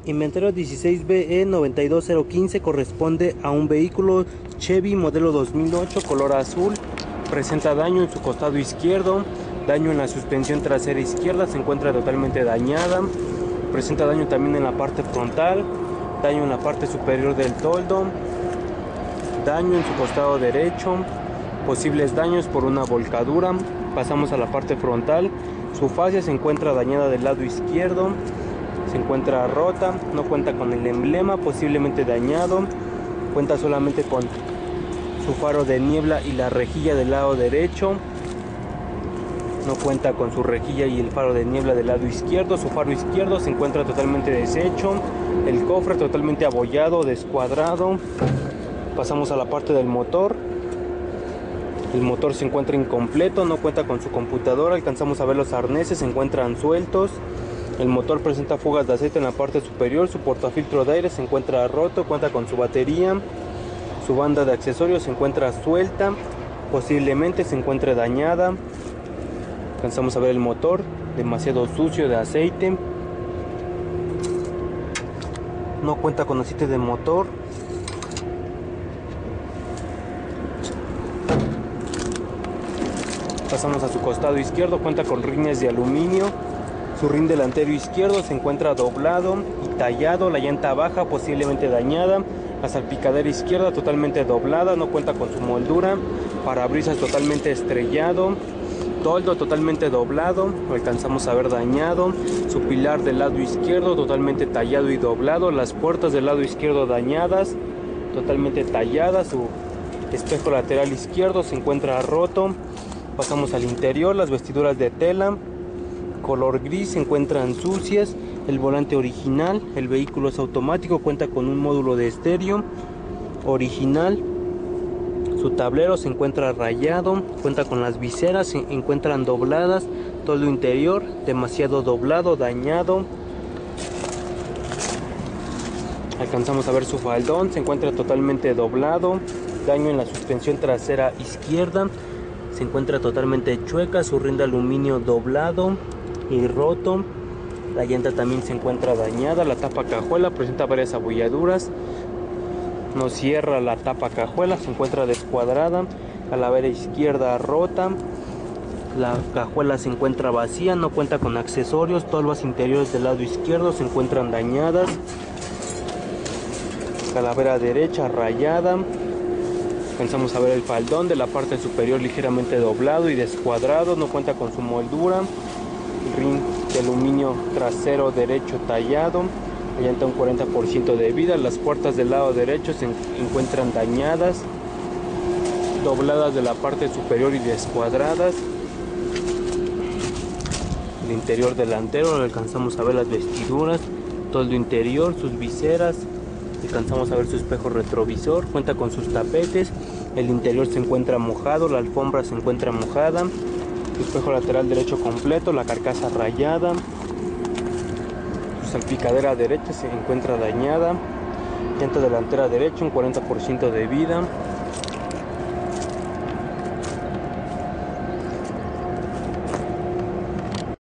Inventario 16BE92015 corresponde a un vehículo Chevy modelo 2008 color azul. Presenta daño en su costado izquierdo, daño en la suspensión trasera izquierda, se encuentra totalmente dañada. Presenta daño también en la parte frontal, daño en la parte superior del toldo, daño en su costado derecho, posibles daños por una volcadura. Pasamos a la parte frontal. Su fascia se encuentra dañada del lado izquierdo, se encuentra rota, no cuenta con el emblema, posiblemente dañado, cuenta solamente con su faro de niebla y la rejilla del lado derecho, no cuenta con su rejilla y el faro de niebla del lado izquierdo. Su faro izquierdo se encuentra totalmente deshecho, el cofre totalmente abollado, descuadrado. Pasamos a la parte del motor. El motor se encuentra incompleto, no cuenta con su computadora, alcanzamos a ver los arneses, se encuentran sueltos. El motor presenta fugas de aceite en la parte superior, su portafiltro de aire se encuentra roto, cuenta con su batería, su banda de accesorios se encuentra suelta, posiblemente se encuentre dañada. Alcanzamos a ver el motor, demasiado sucio de aceite, no cuenta con aceite de motor. Pasamos a su costado izquierdo, cuenta con rines de aluminio. Su rin delantero izquierdo se encuentra doblado y tallado, la llanta baja posiblemente dañada, la salpicadera izquierda totalmente doblada, no cuenta con su moldura, parabrisas totalmente estrellado, toldo totalmente doblado, lo alcanzamos a ver dañado, su pilar del lado izquierdo totalmente tallado y doblado, las puertas del lado izquierdo dañadas, totalmente talladas, su espejo lateral izquierdo se encuentra roto. Pasamos al interior, las vestiduras de tela color gris se encuentran sucias, el volante original, el vehículo es automático, cuenta con un módulo de estéreo original, su tablero se encuentra rayado, cuenta con las viseras, se encuentran dobladas, todo interior demasiado doblado, dañado. Alcanzamos a ver su faldón, se encuentra totalmente doblado, daño en la suspensión trasera izquierda, se encuentra totalmente chueca, su rin de aluminio doblado y roto, la llanta también se encuentra dañada, la tapa cajuela presenta varias abolladuras, no cierra la tapa cajuela, se encuentra descuadrada, calavera izquierda rota, la cajuela se encuentra vacía, no cuenta con accesorios, tolvas interiores del lado izquierdo se encuentran dañadas, calavera derecha rayada. Alcanzamos a ver el faldón de la parte superior ligeramente doblado y descuadrado, no cuenta con su moldura. Rin de aluminio trasero derecho tallado, la llanta un 40% de vida, las puertas del lado derecho se encuentran dañadas, dobladas de la parte superior y descuadradas. El interior delantero, alcanzamos a ver las vestiduras, toldo interior, sus viseras, alcanzamos a ver su espejo retrovisor, cuenta con sus tapetes, el interior se encuentra mojado, la alfombra se encuentra mojada, su espejo lateral derecho completo, la carcasa rayada, su salpicadera derecha se encuentra dañada, llanta delantera derecha un 40% de vida,